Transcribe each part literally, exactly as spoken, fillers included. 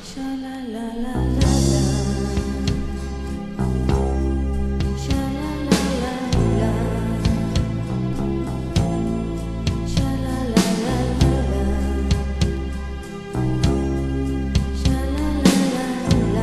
Sha la la la la la. Sha la la la la. Sha la la la la. Sha la la la la.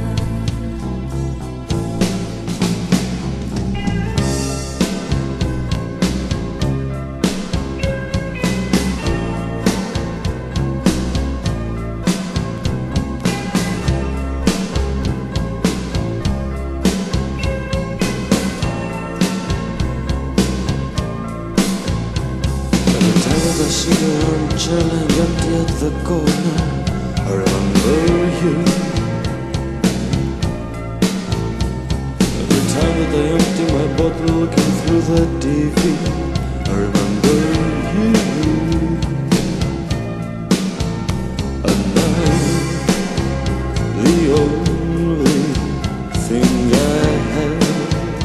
I see the arm chilling empty at the corner. I remember you. Every time that I empty my bottle looking through the T V, I remember you. And now the only thing I have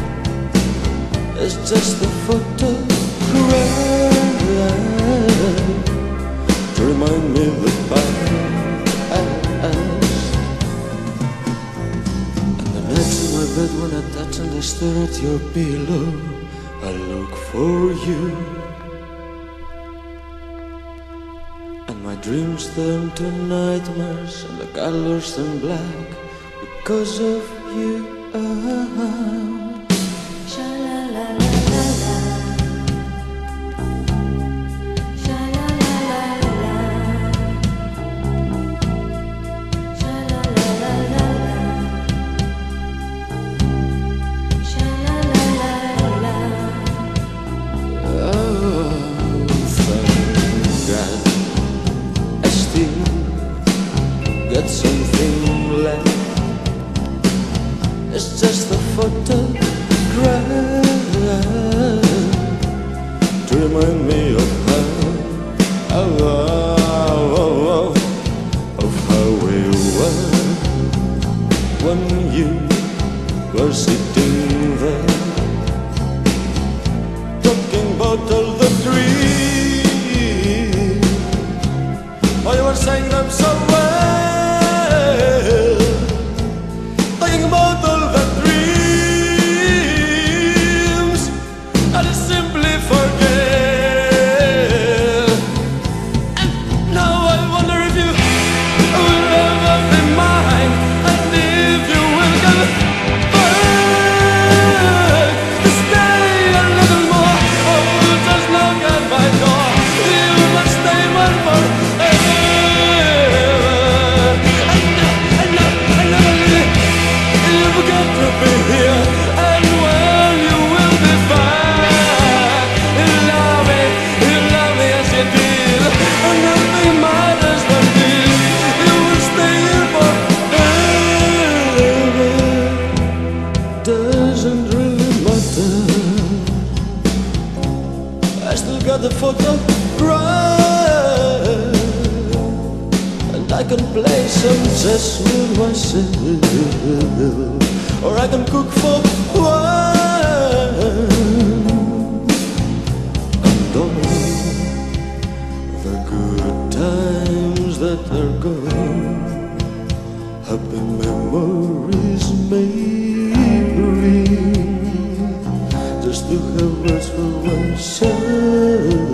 is just the photograph to remind me of the past. And the nights in my bed when I touch and I stare at your pillow, I look for you. And my dreams turn to nightmares and the colors turn black because of you. Sha la la la la la. Sha la la la la. Sha la la la la la. Sha la la la la. Oh, thank God I still got something left. It's just a photograph to remind me of how, oh, oh, oh, of how we were when you were sitting there, talking about all the dreams. Oh, you were saying them so well, talking about all the dreams I just simply forget. And now I wonder if you will ever be mine, and if you will come back to stay a little more, or just knock at my door. You must stay one forever. And now, and now, and now, you've got to be here, and well, you will be fine. You love me, you love me as you did, and nothing matters than this. You will stay here forever. Doesn't really matter. I still got the photograph, and I can play some chess with myself, or I can cook for one. And all the good times that are gone, happy memories may bring, just to have words for oneself.